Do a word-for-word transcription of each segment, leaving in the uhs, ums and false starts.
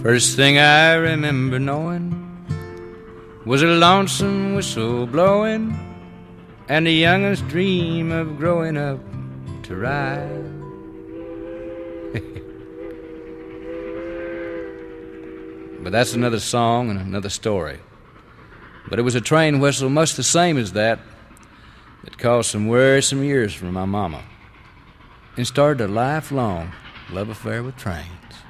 First thing I remember knowing was a lonesome whistle blowing and the youngest dream of growing up to ride. But that's another song and another story. But it was a train whistle much the same as that that caused some worrisome years for my mama and started a lifelong love affair with trains.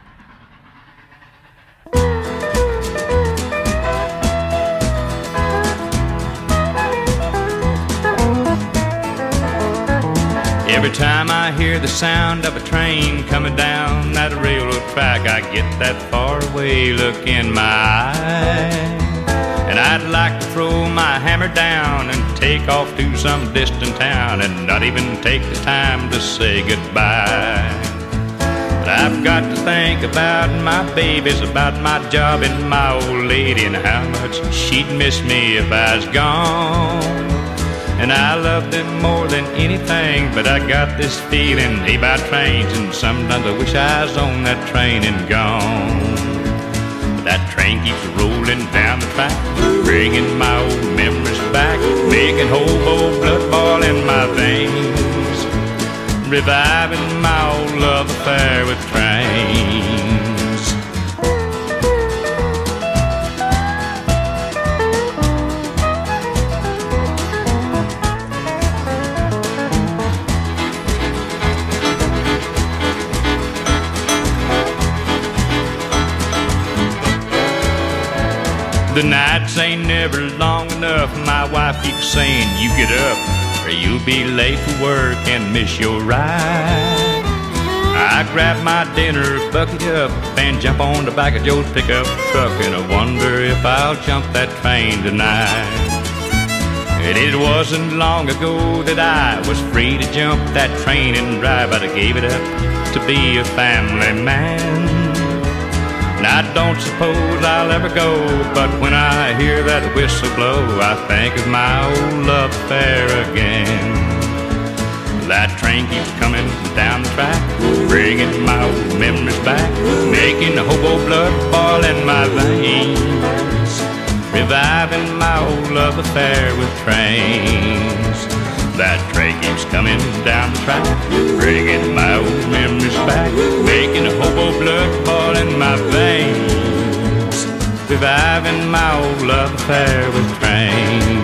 Every time I hear the sound of a train coming down that railroad track, I get that faraway look in my eye. And I'd like to throw my hammer down and take off to some distant town and not even take the time to say goodbye. But I've got to think about my babies, about my job and my old lady, and how much she'd miss me if I was gone. And I love them more than anything, but I got this feeling about trains, and sometimes I wish I was on that train and gone. But that train keeps rolling down the track, bringing my old memories back, making hobo blood boil in my veins, reviving my old love affair with trains. The nights ain't never long enough, my wife keeps saying, you get up or you'll be late for work and miss your ride. I grab my dinner bucket up and jump on the back of Joe's pickup truck, and I wonder if I'll jump that train tonight. And it wasn't long ago that I was free to jump that train and drive, but I gave it up to be a family man. And I don't suppose I'll ever go, but when I hear that whistle blow, I think of my old love affair again. That train keeps coming down the track, bringing my old memories back, making the hobo blood boil in my veins, reviving my old love affair with trains. That train keeps coming down the track, bringing my old memories back, making the hobo blood boil in my veins, reviving my old love affair with trains.